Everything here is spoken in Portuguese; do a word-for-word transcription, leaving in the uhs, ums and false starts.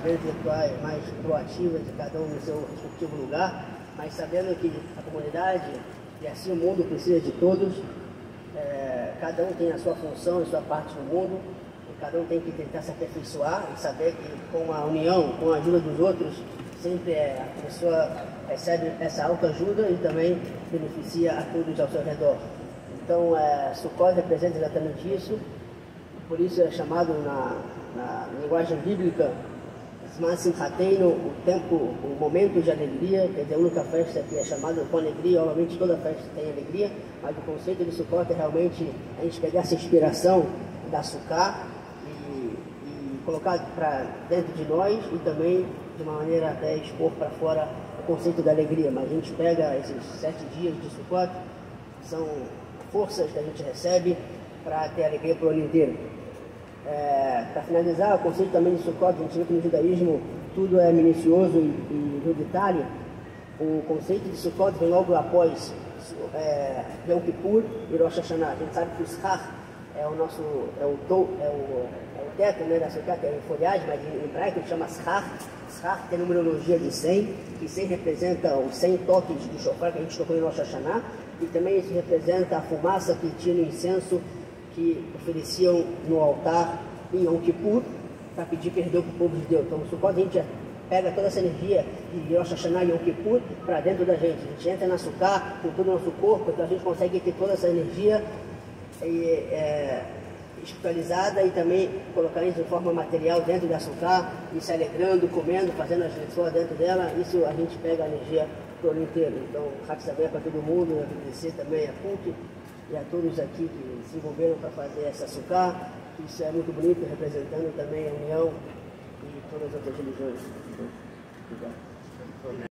vidas virtuais mais proativas, cada um no seu respectivo lugar, mas sabendo que a comunidade e assim o mundo precisa de todos, é, cada um tem a sua função e sua parte no mundo, e cada um tem que tentar se aperfeiçoar e saber que com a união, com a ajuda dos outros, sempre é, a pessoa recebe essa autoajuda e também beneficia a todos ao seu redor. Então, é, Sukkot representa exatamente isso, por isso é chamado na, na linguagem bíblica Zman Simchateinu, o tempo, o momento de alegria, quer dizer, a única festa que é chamada com alegria. Obviamente toda festa tem alegria, mas o conceito de Sukkot é realmente a gente pegar essa inspiração da Sukkah e, e colocar para dentro de nós e também de uma maneira até expor para fora o conceito da alegria. Mas a gente pega esses sete dias de Sukkot, são forças que a gente recebe para ter alegria para o ano inteiro. É, para finalizar, o conceito também de Sukkot, a gente vê que no judaísmo tudo é minucioso e, e no detalhe. O conceito de Sukkot vem logo após é, Yom Kippur e Rosh Hashanah. A gente sabe que o Schach é o nosso, é o, to, é o, é o teto, né, da Sukkot, que é a folhagem, mas em hebraico ele chama Schach. Schach tem numerologia de cem, que cem representa os cem toques do shofar que a gente tocou em Rosh Hashanah, e também isso representa a fumaça que tinha no incenso que ofereciam no altar em Yom Kippur para pedir perdão para o povo de Deus. Então, no Sukkot, a gente pega toda essa energia de Rosh Hashanah e Yom Kippur para dentro da gente. A gente entra na Sukkah com todo o nosso corpo, então a gente consegue ter toda essa energia e, é, espiritualizada e também colocar isso de forma material dentro da Sukkah e se alegrando, comendo, fazendo as pessoas dentro dela. Isso a gente pega a energia para o ano inteiro. Então, Hak Sameach para todo mundo, agradecer também a P U C e a todos aqui que se envolveram para fazer essa Sukkah. Isso é muito bonito, representando também a união e todas as outras religiões. Obrigado.